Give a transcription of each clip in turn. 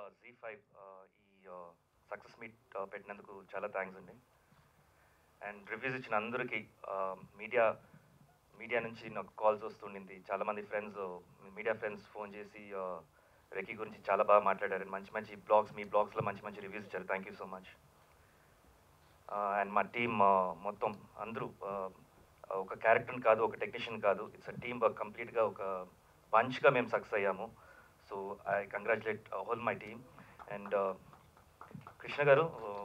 Z5 ఈ success meet పెట్టినందుకు చాలా థ్యాంక్స్ అండి. అండ్ రివ్యూస్ ఇచ్చిన అందరికీ మీడియా నుంచి నాకు కాల్స్ వస్తుండింది. చాలామంది ఫ్రెండ్స్, మీడియా ఫ్రెండ్స్ ఫోన్ చేసి రెక్కీ గురించి చాలా బాగా మాట్లాడారు. మంచి మీ బ్లాగ్స్లో మంచి రివ్యూస్ ఇచ్చారు. Thank you so much. And మా టీమ్ మొత్తం అందరూ ఒక క్యారెక్టర్ని కాదు, ఒక టెక్నీషియన్ కాదు, ఇట్స్ అ టీమ్ వర్క్. కంప్లీట్గా ఒక బంచ్గా మేము సక్సెస్ అయ్యాము. So I congratulate whole my team. And Krishna garu,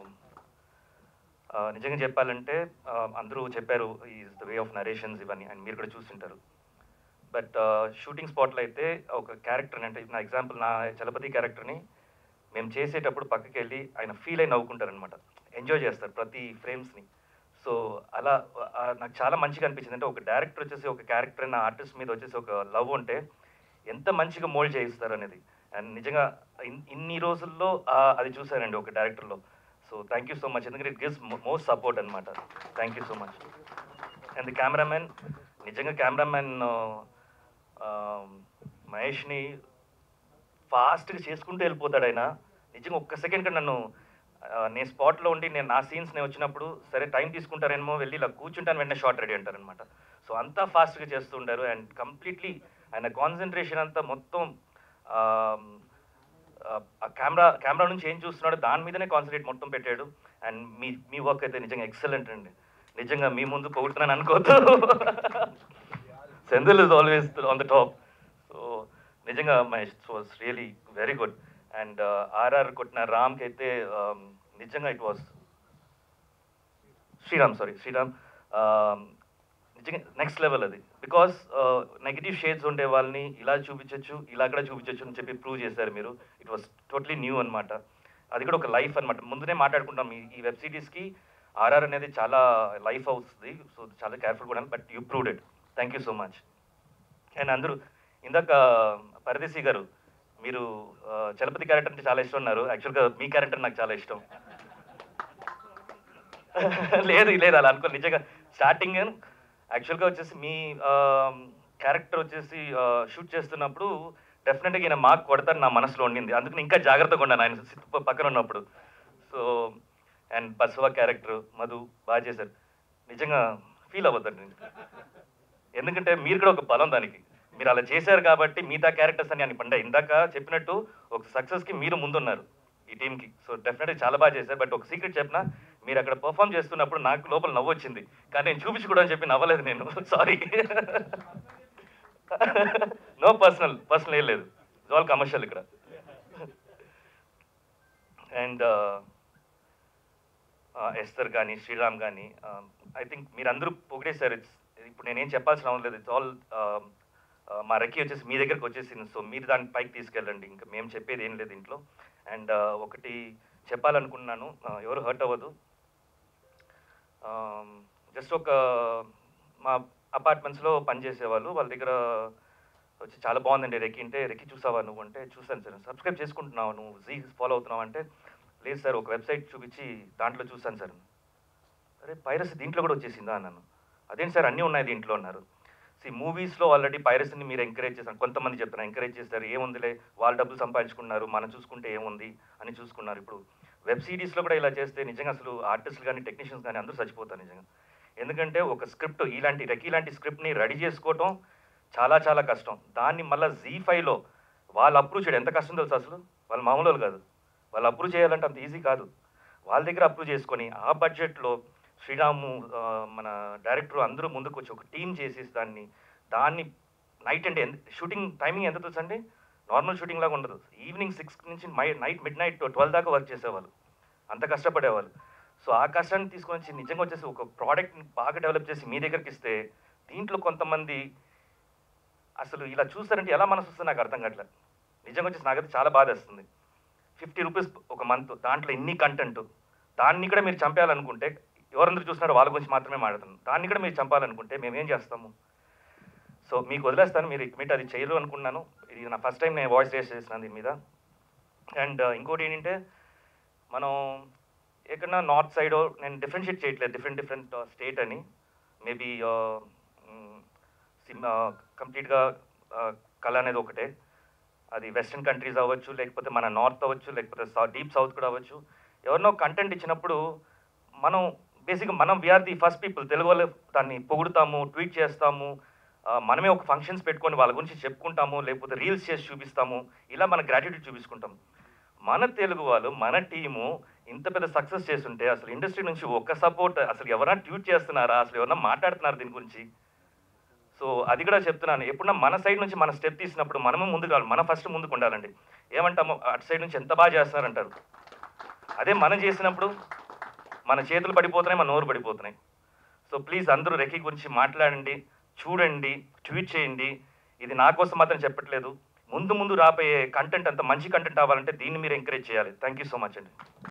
నిజంగా చెప్పాలంటే అందరూ చెప్పారు is the way of narrations ఇవన్నీ, అండ్ మీరు కూడా చూస్తుంటారు. బట్ షూటింగ్ స్పాట్లో అయితే ఒక క్యారెక్టర్ని, అంటే నా ఎగ్జాంపుల్, నా చలపతి క్యారెక్టర్ని మేము చేసేటప్పుడు పక్కకి వెళ్ళి ఆయన ఫీల్ అయి నవ్వుకుంటారనమాట, ఎంజాయ్ చేస్తారు ప్రతి ఫ్రేమ్స్ని. సో అలా నాకు చాలా మంచిగా అనిపించింది. అంటే ఒక డైరెక్టర్ వచ్చేసి ఒక క్యారెక్టర్ అయిన ఆర్టిస్ట్ మీద వచ్చేసి ఒక లవ్ ఉంటే ఎంత మంచిగా మోల్డ్ చేయిస్తారు అనేది. అండ్ నిజంగా ఇన్ని రోజుల్లో అది చూశానండి ఒక డైరెక్టర్లో. So thank you so much, ఎందుకంటే ఇట్ గివ్స్ మోస్ట్ సపోర్ట్ అనమాట. Thank you so much. And the cameraman, నిజంగా కెమెరామెన్ మహేష్ని ఫాస్ట్గా చేసుకుంటూ వెళ్ళిపోతాడు ఆయన. నిజంగా ఒక్క సెకండ్ కూడా నేను స్పాట్లో ఉండి నేను నా సీన్స్ నేను వచ్చినప్పుడు సరే టైం తీసుకుంటారేమో, వెళ్ళి ఇలా కూర్చుంటాను, వెంటనే షార్ట్ రెడీ అంటారనమాట. సో అంతా ఫాస్ట్గా చేస్తూ ఉంటారు. అండ్ కంప్లీట్లీ ఆయన కాన్సన్ట్రేషన్ అంతా మొత్తం ఆ కెమెరా నుంచి ఏం చూస్తున్నాడో దాని మీదనే కాన్సన్ట్రేట్ మొత్తం పెట్టాడు. అండ్ మీ వర్క్ అయితే నిజంగా ఎక్సలెంట్ అండి. నిజంగా మీ ముందు పొగుడుతున్నాను అనుకోవద్దు. Senthil is always on the top. So నిజంగా Mahesh was really very good. And RR కొట్టిన రామ్కి అయితే నిజంగా ఇట్ వాస్ శ్రీరామ్ నిజంగా నెక్స్ట్ లెవెల్ అది. బికాస్ నెగిటివ్ షేడ్స్ ఉండే వాళ్ళని ఇలా చూపించవచ్చు, ఇలా కూడా చూపించవచ్చు అని చెప్పి ప్రూవ్ చేశారు మీరు. ఇట్ వాస్ టోటలీ న్యూ అనమాట. అది కూడా ఒక లైఫ్ అనమాట. ముందునే మాట్లాడుకుంటాం ఈ వెబ్ సిరీస్కి ఆర్ఆర్ అనేది చాలా లైఫ్ అవుతుంది. సో చాలా కేర్ఫుల్ కూడా, but you proved it. Thank you so much. And అందరూ ఇందాక పరదేశీ గారు, మీరు చలపతి క్యారెక్టర్ అంటే చాలా ఇష్టం ఉన్నారు. యాక్చువల్గా మీ క్యారెక్టర్ నాకు చాలా ఇష్టం. లేదు అలా అనుకో. నిజంగా స్టార్టింగ్ యాక్చువల్గా వచ్చేసి మీ క్యారెక్టర్ వచ్చేసి షూట్ చేస్తున్నప్పుడు డెఫినెట్గా ఈయన మార్క్ కొడతాను నా మనసులో ఉండింది. అందుకని ఇంకా జాగ్రత్తగా ఉన్నాను ఆయన పక్కన ఉన్నప్పుడు. So and Baswa character Madhu బాగా చేశారు. నిజంగా ఫీల్ అవ్వద్దండి, ఎందుకంటే మీరు కూడా ఒక బలం దానికి. మీరు అలా చేశారు కాబట్టి మిగతా క్యారెక్టర్స్ అని పండే ఇందాక చెప్పినట్టు ఒక సక్సెస్కి మీరు ముందున్నారు ఈ టీంకి. సో డెఫినెట్గా చాలా బాగా చేశారు. బట్ ఒక సీక్రెట్ చెప్పిన, మీరు అక్కడ పర్ఫామ్ చేస్తున్నప్పుడు నాకు లోపల నవ్వు వచ్చింది, కానీ నేను చూపించుకోవడం చెప్పి నవ్వలేదు నేను. సారీ. నో పర్సనల్ ఏం లేదు, ఇట్స్ ఆల్ కమర్షియల్ ఇక్కడ. అండ్ ఎస్తర్ కానీ శ్రీరామ్ కానీ ఐ థింక్ మీరందరూ పొగిడేశారు. ఇప్పుడు నేనేం చెప్పాల్సిన అవసరం లేదు. ఇట్స్ ఆల్ మా రెక్కీ వచ్చేసి మీ దగ్గరకు వచ్చేసింది. సో మీరు దాన్ని పైకి తీసుకెళ్ళండి, ఇంకా మేము చెప్పేది ఏం లేదు ఇంట్లో. అండ్ ఒకటి చెప్పాలనుకున్నాను, ఎవరు హర్ట్ అవ్వదు. జస్ట్ మా అపార్ట్మెంట్స్లో పనిచేసేవాళ్ళు, వాళ్ళ దగ్గర వచ్చి చాలా బాగుందండి రెక్కీ అంటే, రెక్కీ చూసావా నువ్వు అంటే, చూసాను సార్. సబ్స్క్రైబ్ చేసుకుంటున్నావు, నువ్వు జీ ఫాలో అవుతున్నావు అంటే, లేదు సార్ ఒక వెబ్సైట్ చూపించి దాంట్లో చూసాను సార్. అరే పైరసీ దీంట్లో కూడా వచ్చేసిందా అన్నాను. అదేంటి సార్ అన్నీ ఉన్నాయి దీంట్లో అన్నారు. మూవీస్లో ఆల్రెడీ పైరసీని మీరు ఎంకరేజ్ చేశారు, కొంతమంది చెప్తున్నారు ఎంకరేజ్ చేస్తారు, ఏముందిలే వాళ్ళు డబ్బులు సంపాదించుకున్నారు, మనం చూసుకుంటే ఏముంది అని చూసుకున్నారు. ఇప్పుడు వెబ్ సిరీస్లో కూడా ఇలా చేస్తే నిజంగా అసలు ఆర్టిస్టులు కానీ టెక్నీషియన్స్ కానీ అందరూ చచ్చిపోతారు నిజంగా. ఎందుకంటే ఒక స్క్రిప్ట్ రెక్కీ ఇలాంటి స్క్రిప్ట్ని రెడీ చేసుకోవటం చాలా కష్టం. దాన్ని మళ్ళీ Z5లో వాళ్ళు అప్రూవ్ చేయడం ఎంత కష్టం తెలుసు అసలు. వాళ్ళు మామూలు కాదు, వాళ్ళు అప్రూవ్ చేయాలంటే అంత ఈజీ కాదు. వాళ్ళ దగ్గర అప్రూవ్ చేసుకొని ఆ బడ్జెట్లో శ్రీరాము మన డైరెక్టర్ అందరూ ముందుకు వచ్చి ఒక టీం చేసేసి దాన్ని నైట్ అంటే షూటింగ్ టైమింగ్ ఎంత తెలుసండి, నార్మల్ షూటింగ్ లాగా ఉండదు. ఈవినింగ్ 6 నుంచి మిడ్ నైట్ 12 దాకా వర్క్ చేసేవాళ్ళు, అంత కష్టపడేవాళ్ళు. సో ఆ కష్టాన్ని తీసుకొని వచ్చి నిజంగా వచ్చేసి ఒక ప్రోడక్ట్ని బాగా డెవలప్ చేసి మీ దగ్గరికి ఇస్తే, దీంట్లో కొంతమంది అసలు ఇలా చూస్తారంటే ఎలా మనసు వస్తుంది నాకు అర్థం కావట్లేదు. నిజంగా వచ్చేసి నాకైతే చాలా బాధ వేస్తుంది. 50 రూపీస్ ఒక మంత్, దాంట్లో ఇన్ని కంటెంట్, దాన్ని కూడా మీరు చంపేయాలనుకుంటే, ఎవరందరూ చూస్తున్నారో వాళ్ళ గురించి మాత్రమే మాట్లాడుతున్నాను, దాన్ని కూడా మీరు చంపాలనుకుంటే మేమేం చేస్తాము. సో మీకు వదిలేస్తాను, మీరు అది చేయరు అనుకున్నాను. ఇది నా ఫస్ట్ టైం నేను వాయిస్ రేస్ చేసినాను దీని మీద. అండ్ ఇంకోటి ఏంటంటే, మనం ఎక్కడన్నా నార్త్ సైడ్ నేను డిఫరెన్షియేట్ చేయట్లేదు, డిఫరెంట్ స్టేట్ అని. మేబీ కంప్లీట్గా కళ అనేది ఒకటే. అది వెస్టర్న్ కంట్రీస్ అవ్వచ్చు, లేకపోతే మన నార్త్ అవ్వచ్చు, లేకపోతే డీప్ సౌత్ కూడా అవ్వచ్చు. ఎవరినో కంటెంట్ ఇచ్చినప్పుడు మనం బేసిక్‌గా మనం we are the first people. Telugu వాళ్ళు దాన్ని పొగుడుతాము, ట్వీట్ చేస్తాము. మనమే ఒక ఫంక్షన్స్ పెట్టుకొని వాళ్ళ గురించి చెప్పుకుంటాము, లేకపోతే రీల్స్ చేసి చూపిస్తాము. ఇలా మన గ్రాటిట్యూడ్ చూపించుకుంటాం. మన తెలుగు వాళ్ళు, మన టీము ఇంత పెద్ద సక్సెస్ చేసుంటే అసలు ఇండస్ట్రీ నుంచి ఒక్క సపోర్ట్ అసలు ఎవరైనా ట్వీట్ చేస్తున్నారా? అసలు ఎవరైనా మాట్లాడుతున్నారా దీని గురించి? సో అది కూడా చెప్తున్నాను. ఎప్పుడన్నా మన సైడ్ నుంచి మన స్టెప్ తీసినప్పుడు మనము ముందుకు మనం ఫస్ట్ ముందుకుండాలండి. ఏమంటాము అటు సైడ్ నుంచి ఎంత బాగా చేస్తున్నారంటారు. అదే మనం చేసినప్పుడు మన చేతులు పడిపోతున్నాయి, మన నోరు పడిపోతున్నాయి. సో ప్లీజ్ అందరూ రెక్కీ గురించి మాట్లాడండి, చూడండి, ట్వీట్ చేయండి. ఇది నా కోసం మాత్రం చెప్పట్లేదు. ముందు ముందు రాబోయే కంటెంట్ అంత మంచి కంటెంట్ అవ్వాలంటే దీన్ని మీరు ఎంకరేజ్ చేయాలి. థ్యాంక్ యూ సో మచ్ అండి.